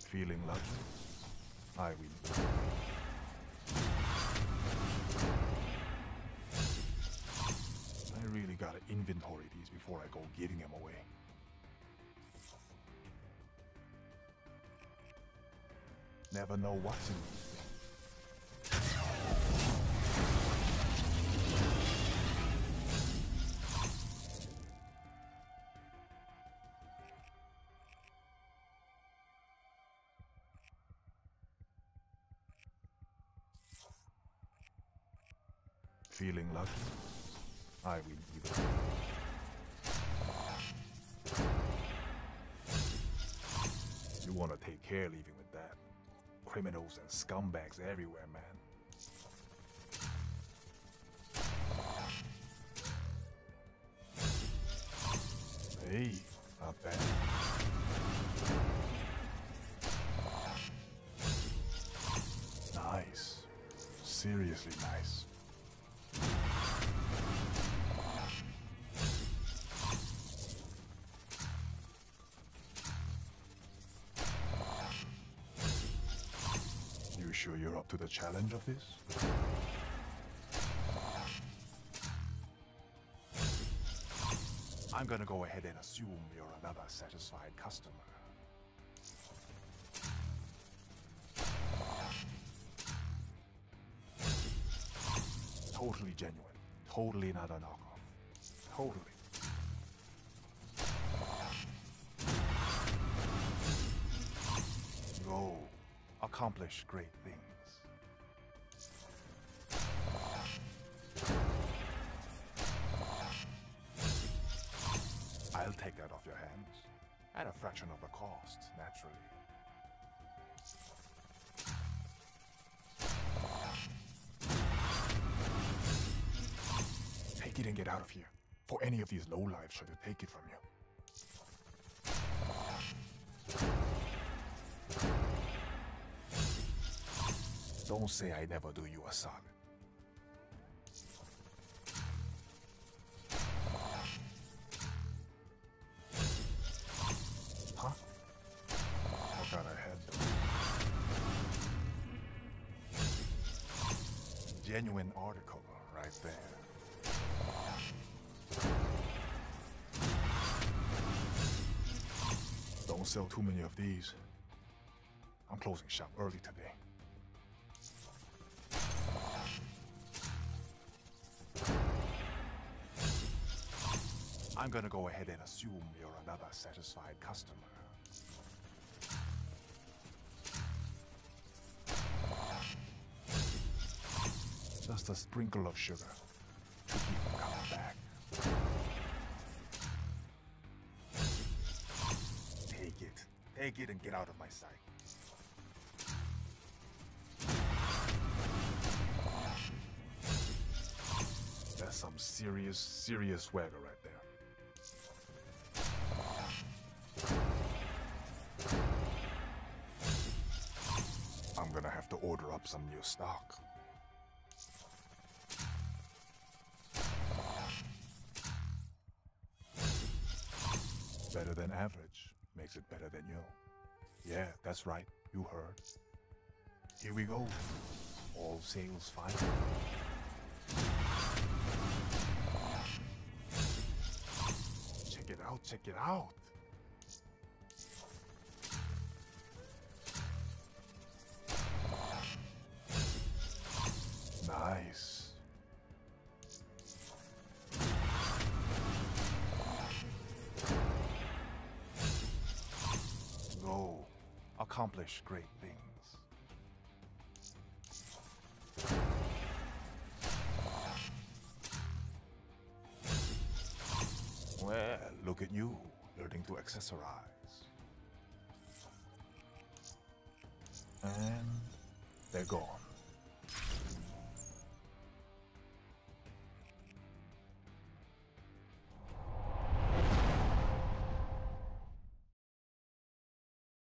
Feeling lucky? I win. I really gotta inventory these before I go giving them away. Never know what's in these things. Feeling lucky? I win either way. You wanna take care leaving with that. Criminals and scumbags everywhere, man. Hey, not bad. Nice. Seriously nice. You sure you're up to the challenge of this? I'm gonna go ahead and assume you're another satisfied customer. Totally genuine. Totally not a knockoff. Totally. Go. Accomplish great things. I'll take that off your hands. At a fraction of the cost, naturally. Take it and get out of here. For any of these lowlifes try to take it from you. Don't say I never do you a solid. Huh? Forgot I had them. Genuine article right there. Don't sell too many of these. I'm closing shop early today. I'm gonna go ahead and assume you're another satisfied customer. Just a sprinkle of sugar to keep them coming back. Take it and get out of my sight. That's some serious swagger right there. I'm gonna have to order up some new stock. Better than average makes it better than you. Yeah, that's right, you heard. Here we go. All sales fine. Check it out. Nice. Go. Accomplish great things. Well, look at you, learning to accessorize. And they're gone.